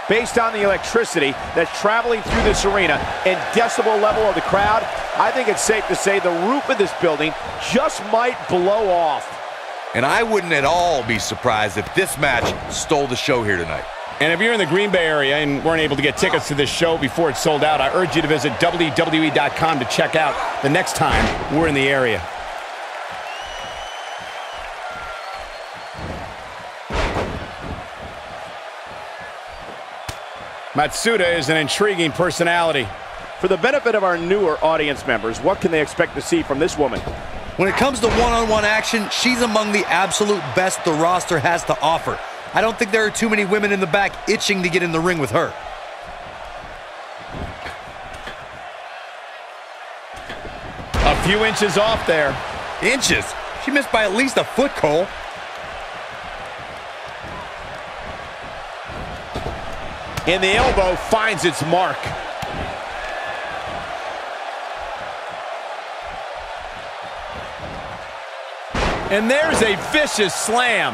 Based on the electricity that's traveling through this arena and decibel level of the crowd, I think it's safe to say the roof of this building just might blow off. And I wouldn't at all be surprised if this match stole the show here tonight. And if you're in the Green Bay area and weren't able to get tickets to this show before it sold out, I urge you to visit WWE.com to check out the next time we're in the area. Matsuda is an intriguing personality. For the benefit of our newer audience members, what can they expect to see from this woman? When it comes to one-on-one action, she's among the absolute best the roster has to offer. I don't think there are too many women in the back itching to get in the ring with her. A few inches off there. Inches? She missed by at least a foot, Cole. And the elbow finds its mark. And there's a vicious slam.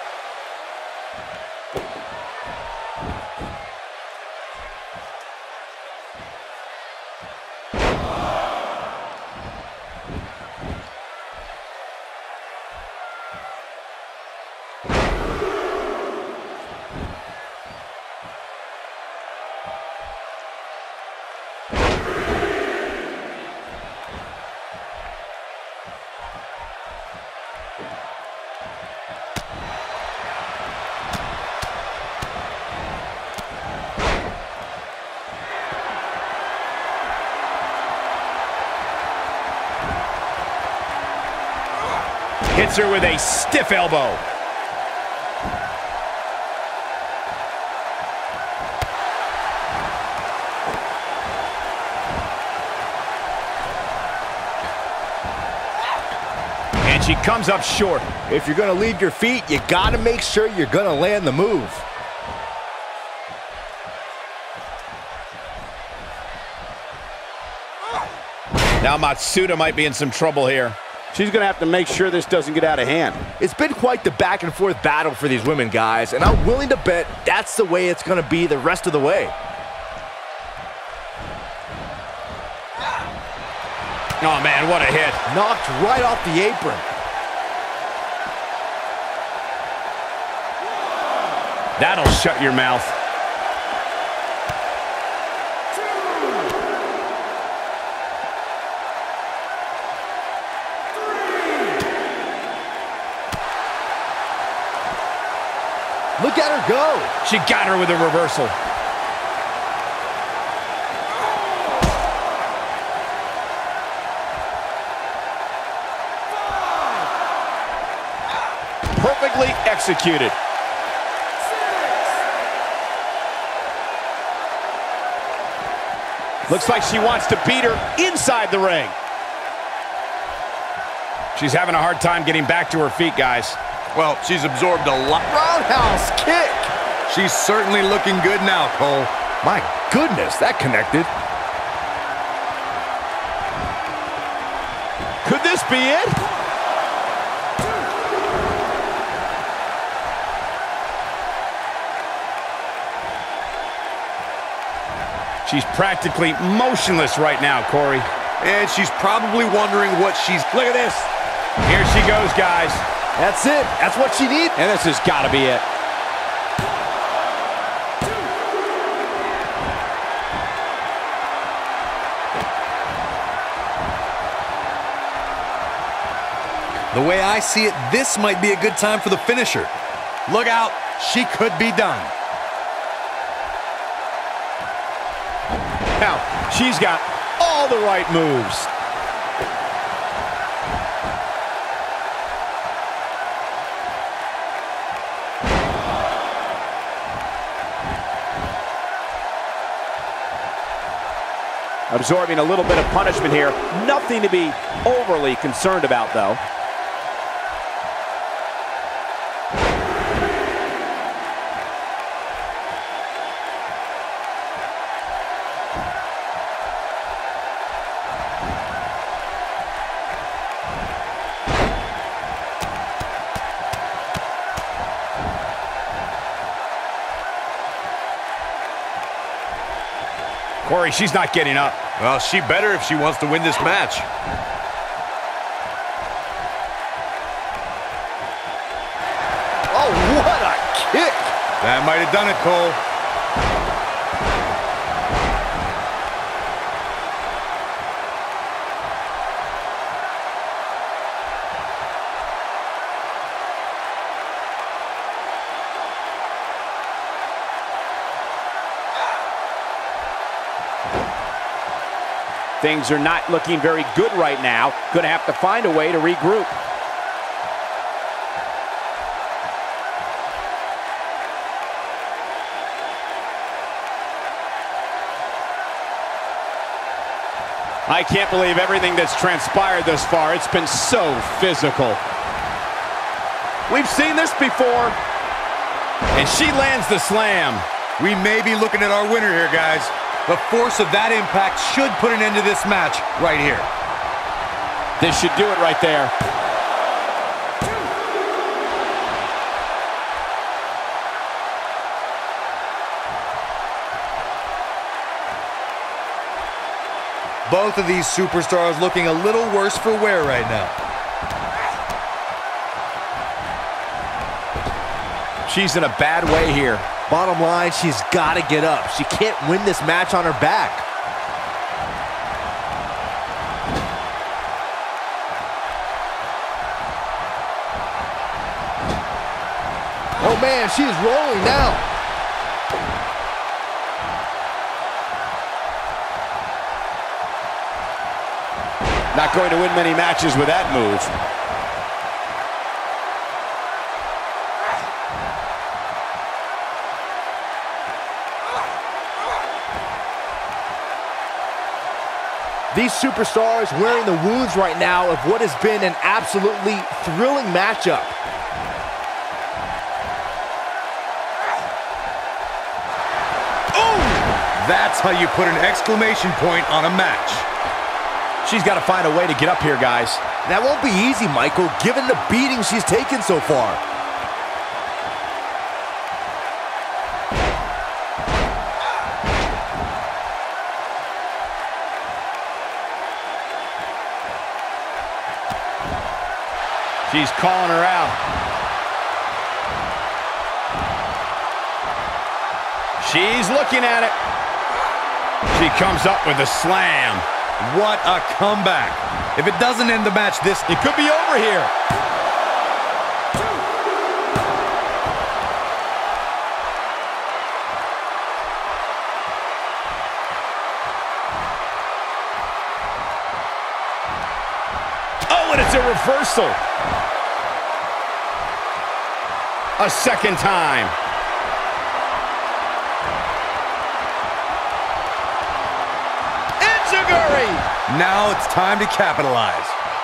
Hits her with a stiff elbow. And she comes up short. If you're going to leave your feet, you got to make sure you're going to land the move. Now Matsuda might be in some trouble here. She's going to have to make sure this doesn't get out of hand. It's been quite the back and forth battle for these women, guys, and I'm willing to bet that's the way it's going to be the rest of the way. Oh man, what a hit. Knocked right off the apron. That'll shut your mouth. Look at her go. She got her with a reversal. Perfectly executed. Looks like she wants to beat her inside the ring. She's having a hard time getting back to her feet, guys. Well, she's absorbed a lot. Roundhouse kick. She's certainly looking good now, Cole. My goodness, that connected. Could this be it? She's practically motionless right now, Corey. And she's probably wondering what she's... Look at this. Here she goes, guys. That's it. That's what she needs. And this has got to be it. The way I see it, this might be a good time for the finisher. Look out. She could be done. Now, she's got all the right moves. Absorbing a little bit of punishment here. Nothing to be overly concerned about, though. Corey, she's not getting up. Well, she better if she wants to win this match. Oh, what a kick! That might have done it, Cole. Things are not looking very good right now. Going to have to find a way to regroup. I can't believe everything that's transpired thus far. It's been so physical. We've seen this before. And she lands the slam. We may be looking at our winner here, guys. The force of that impact should put an end to this match right here. This should do it right there. Both of these superstars looking a little worse for wear right now. She's in a bad way here. Bottom line, she's got to get up. She can't win this match on her back. Oh man, she is rolling now. Not going to win many matches with that move. These superstars wearing the wounds right now of what has been an absolutely thrilling matchup. Oh! That's how you put an exclamation point on a match. She's got to find a way to get up here, guys. That won't be easy, Michael, given the beating she's taken so far. She's calling her out. She's looking at it. She comes up with a slam. What a comeback. If it doesn't end the match, it could be over here. Oh, and it's a reversal. A second time. Now it's time to capitalize.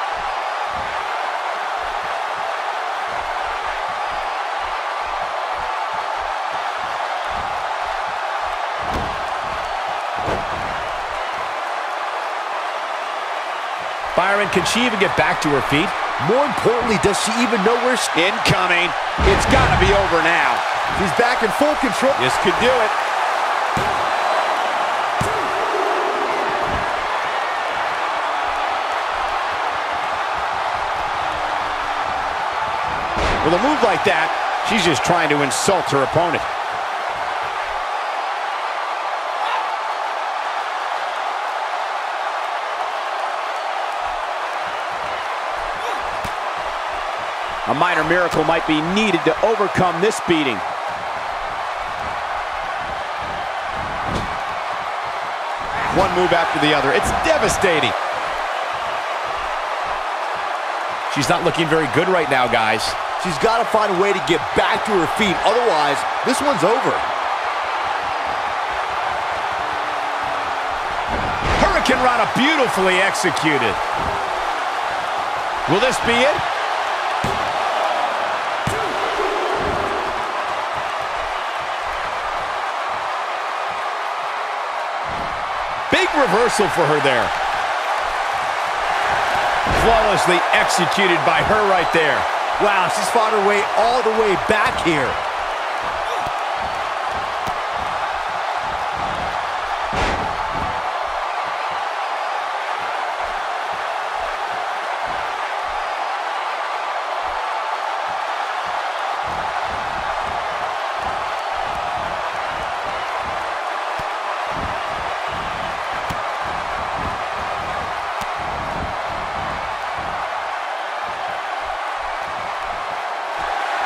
Byron, can she even get back to her feet? More importantly, does she even know where she's incoming? It's got to be over now. She's back in full control. This could do it. With a move like that, she's just trying to insult her opponent. A minor miracle might be needed to overcome this beating. One move after the other. It's devastating. She's not looking very good right now, guys. She's got to find a way to get back to her feet. Otherwise, this one's over. Hurricane Rana beautifully executed. Will this be it? Big reversal for her there. Flawlessly executed by her right there. Wow, she's fought her way all the way back here.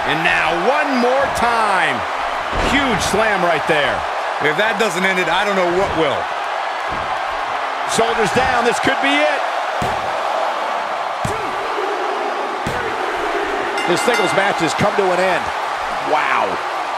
And now one more time. Huge slam right there. If that doesn't end it, I don't know what will. Shoulders down, this could be it. This singles match has come to an end. Wow.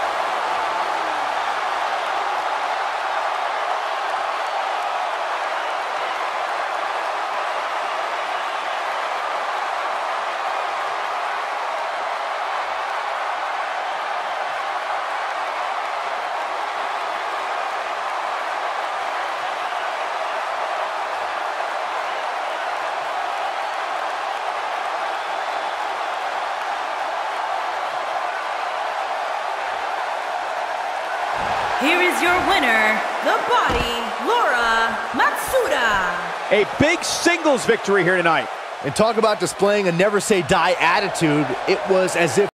Here is your winner, the Body, Laura Matsuda. A big singles victory here tonight. And talk about displaying a never say die attitude. It was as if